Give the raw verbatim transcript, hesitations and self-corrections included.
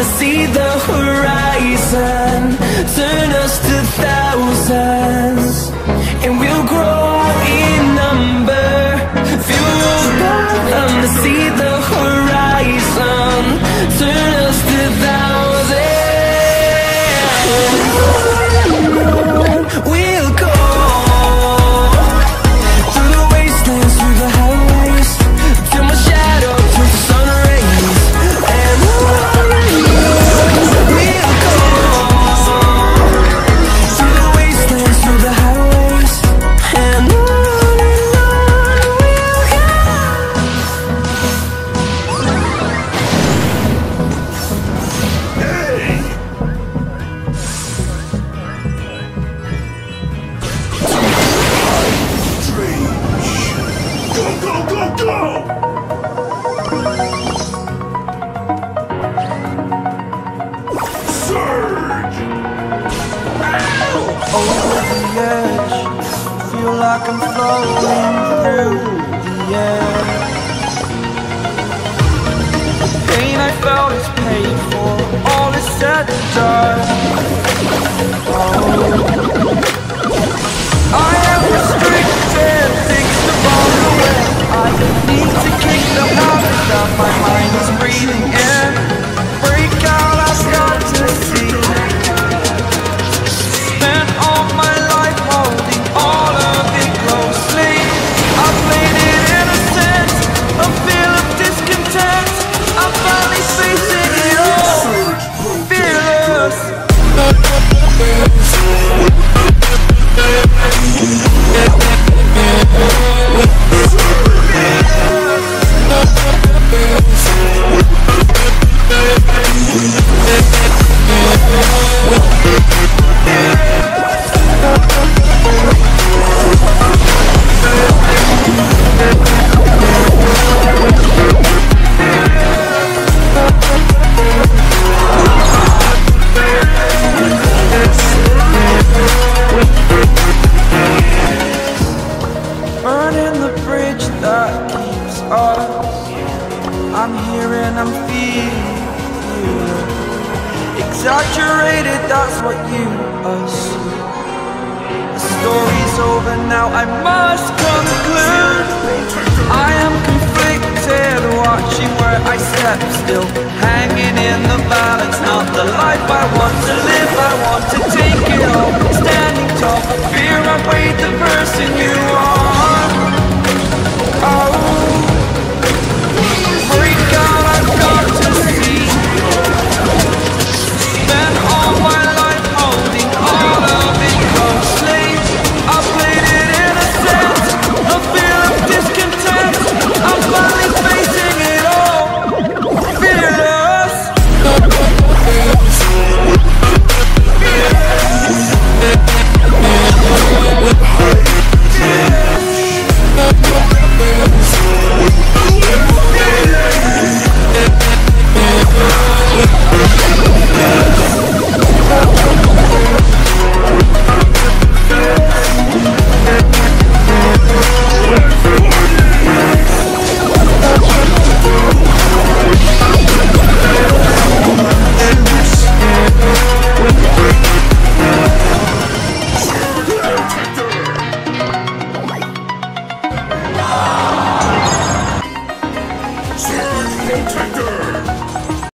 see the horizon, turn us to thousands, and we'll grow in number. Fueled by them to see the horizon, turn us to thousands. We'll go through the wastelands, through the highways, till my shadow turns to sun rays. And on we'll go through the wastelands, through the highways, and on and on we'll go. Go, go, go, go! Surge! Over the edge, feel like I'm floating through the air. The pain I felt is paid for, all is said and done. Oh, I am restricted, things to fall away. I need to kick the habit that my mind is breathing in. Break out, I've got to see. Spent all my life holding all of it closely. I played it innocent, a feel of discontent. I'm finally facing it all, fearless. Burning the bridge that keeps us. I'm here and I'm feeling you. Exaggerated, that's what you assume. The story's over now, I must conclude. I am conflicted, watching where I step still, hanging in the balance. Not the life I want to live, I want to take it all. Standing tall, fear I weighed the person you are.